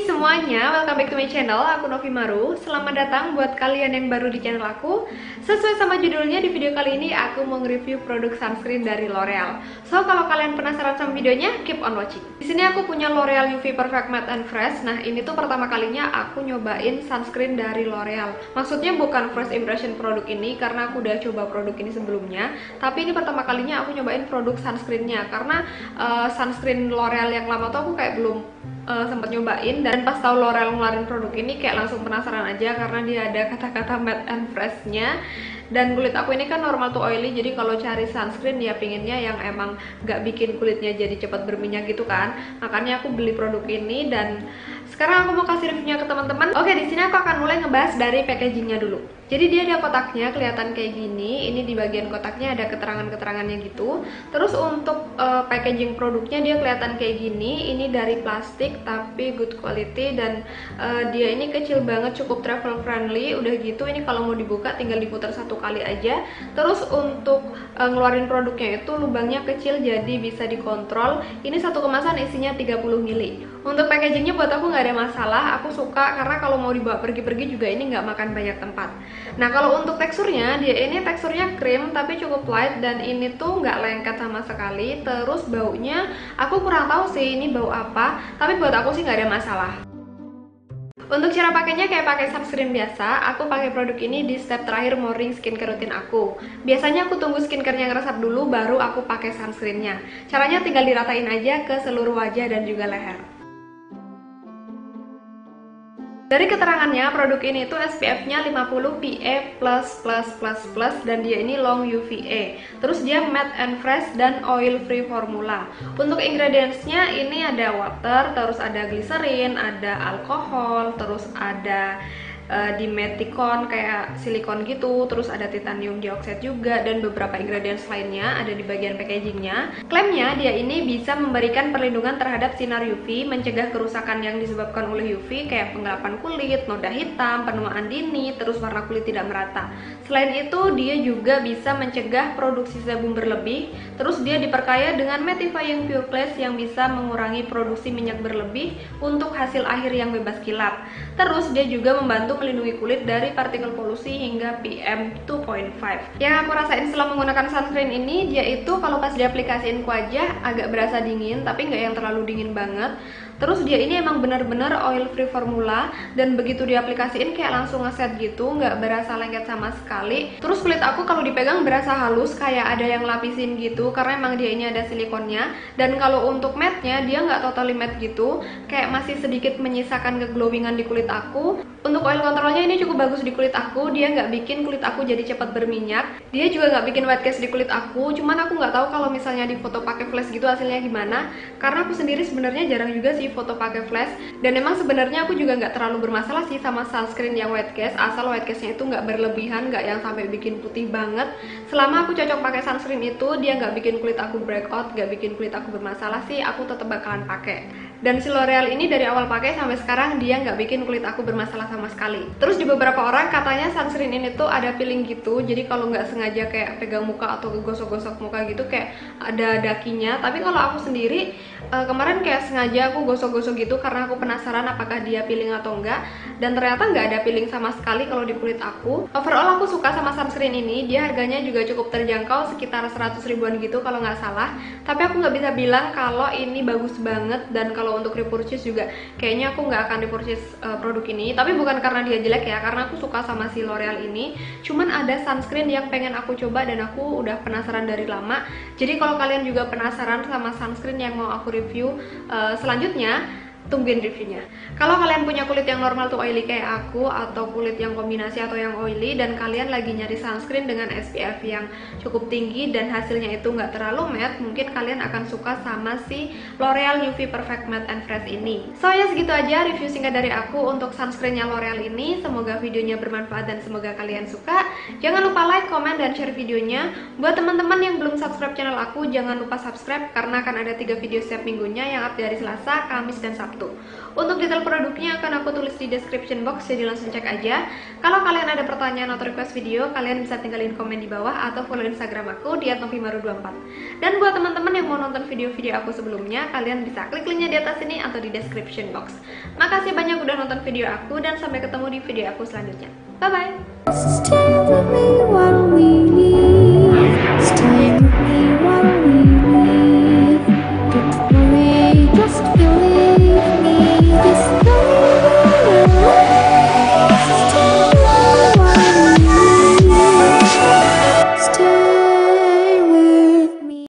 semuanya, welcome back to my channel. Aku Novi Maru. Selamat datang buat kalian yang baru di channel aku. Sesuai sama judulnya, di video kali ini aku mau nge-review produk sunscreen dari L'Oreal. So, kalau kalian penasaran sama videonya, keep on watching. Di sini aku punya L'Oreal UV Perfect Matte and Fresh. Nah, ini tuh pertama kalinya aku nyobain sunscreen dari L'Oreal. Maksudnya bukan first impression produk ini karena aku udah coba produk ini sebelumnya, tapi ini pertama kalinya aku nyobain produk sunscreennya karena sunscreen L'Oreal yang lama tuh aku kayak belum sempat nyobain, dan pas tahu L'Oreal ngeluarin produk ini kayak langsung penasaran aja karena dia ada kata-kata matte and fresh-nya. Dan kulit aku ini kan normal to oily, jadi kalau cari sunscreen ya pinginnya yang emang gak bikin kulitnya jadi cepat berminyak gitu kan. Makanya aku beli produk ini dan sekarang aku mau kasih reviewnya ke teman-teman. Oke, di sini aku akan mulai ngebahas dari packagingnya dulu. Jadi dia ada kotaknya kelihatan kayak gini. Ini di bagian kotaknya ada keterangan-keterangannya gitu. Terus untuk packaging produknya dia kelihatan kayak gini. Ini dari plastik tapi good quality, dan dia ini kecil banget, cukup travel friendly. Udah gitu ini kalau mau dibuka tinggal diputar satu kali aja. Terus untuk ngeluarin produknya itu lubangnya kecil jadi bisa dikontrol. Ini satu kemasan isinya 30 ml. Untuk packagingnya buat aku nggak ada masalah, aku suka karena kalau mau dibawa pergi-pergi juga ini nggak makan banyak tempat. Nah, kalau untuk teksturnya, dia ini teksturnya krim tapi cukup light, dan ini tuh nggak lengket sama sekali. Terus baunya aku kurang tahu sih ini bau apa, tapi buat aku sih nggak ada masalah. Untuk cara pakainya kayak pakai sunscreen biasa. Aku pakai produk ini di step terakhir morning skincare rutin aku. Biasanya aku tunggu skincarenya ngeresap dulu baru aku pakai sunscreennya. Caranya tinggal diratain aja ke seluruh wajah dan juga leher. Dari keterangannya, produk ini itu SPF-nya 50 PA++++, dan dia ini long UVA. Terus dia matte and fresh dan oil free formula. Untuk ingredients-nya ini ada water, terus ada glycerin, ada alkohol, terus ada dimeticon kayak silikon gitu, terus ada titanium dioxide juga, dan beberapa ingredients lainnya ada di bagian packagingnya. Klaimnya dia ini bisa memberikan perlindungan terhadap sinar UV, mencegah kerusakan yang disebabkan oleh UV kayak penggelapan kulit, noda hitam, penuaan dini, terus warna kulit tidak merata. Selain itu dia juga bisa mencegah produksi sebum berlebih. Terus dia diperkaya dengan mattifying pure glass yang bisa mengurangi produksi minyak berlebih untuk hasil akhir yang bebas kilap. Terus dia juga membantu melindungi kulit dari partikel polusi hingga PM 2.5. Yang aku rasain setelah menggunakan sunscreen ini, dia itu kalau pas diaplikasiin ke wajah agak berasa dingin, tapi nggak yang terlalu dingin banget. Terus dia ini emang bener-bener oil free formula, dan begitu diaplikasiin kayak langsung ngeset gitu, nggak berasa lengket sama sekali. Terus kulit aku kalau dipegang berasa halus, kayak ada yang lapisin gitu, karena emang dia ini ada silikonnya. Dan kalau untuk matte-nya dia nggak totally matte gitu, kayak masih sedikit menyisakan keglowingan di kulit aku. Untuk oil controlnya ini cukup bagus di kulit aku, dia nggak bikin kulit aku jadi cepat berminyak. Dia juga nggak bikin white cast di kulit aku. Cuman aku nggak tahu kalau misalnya di foto pakai flash gitu hasilnya gimana, karena aku sendiri sebenarnya jarang juga sih foto pakai flash, dan emang sebenarnya aku juga nggak terlalu bermasalah sih sama sunscreen yang white cast, asal white castnya itu nggak berlebihan, nggak yang sampai bikin putih banget. Selama aku cocok pakai sunscreen itu, dia nggak bikin kulit aku breakout, nggak bikin kulit aku bermasalah sih, aku tetap bakalan pakai. Dan si L'Oreal ini dari awal pakai sampai sekarang dia nggak bikin kulit aku bermasalah sama sekali. Terus di beberapa orang katanya sunscreen ini tuh ada peeling gitu, jadi kalau nggak sengaja kayak pegang muka atau gosok-gosok muka gitu kayak ada dakinya. Tapi kalau aku sendiri kemarin kayak sengaja aku gosok-gosok gitu karena aku penasaran apakah dia peeling atau enggak, dan ternyata nggak ada peeling sama sekali kalau di kulit aku. Overall aku suka sama sunscreen ini, dia harganya juga cukup terjangkau, sekitar 100 ribuan gitu kalau nggak salah. Tapi aku nggak bisa bilang kalau ini bagus banget, dan kalau untuk repurchase juga kayaknya aku nggak akan repurchase produk ini. Tapi bukan karena dia jelek ya, karena aku suka sama si L'Oreal ini. Cuman ada sunscreen yang pengen aku coba dan aku udah penasaran dari lama. Jadi kalau kalian juga penasaran sama sunscreen yang mau aku review selanjutnya, tungguin reviewnya. Kalau kalian punya kulit yang normal to oily kayak aku, atau kulit yang kombinasi atau yang oily, dan kalian lagi nyari sunscreen dengan SPF yang cukup tinggi dan hasilnya itu nggak terlalu matte, mungkin kalian akan suka sama si L'Oreal UV Perfect Matte and Fresh ini. So ya, segitu aja review singkat dari aku untuk sunscreennya L'Oreal ini. Semoga videonya bermanfaat dan semoga kalian suka. Jangan lupa like, comment, dan share videonya. Buat teman-teman yang belum subscribe channel aku, jangan lupa subscribe karena akan ada 3 video setiap minggunya yang update dari Selasa, Kamis, dan Sabtu. Sabtu. Untuk detail produknya akan aku tulis di description box, jadi langsung cek aja. Kalau kalian ada pertanyaan atau request video, kalian bisa tinggalin komen di bawah atau follow Instagram aku di @novimaru24. Dan buat teman-teman yang mau nonton video-video aku sebelumnya, kalian bisa klik linknya di atas sini atau di description box. Makasih banyak udah nonton video aku dan sampai ketemu di video aku selanjutnya. Bye bye.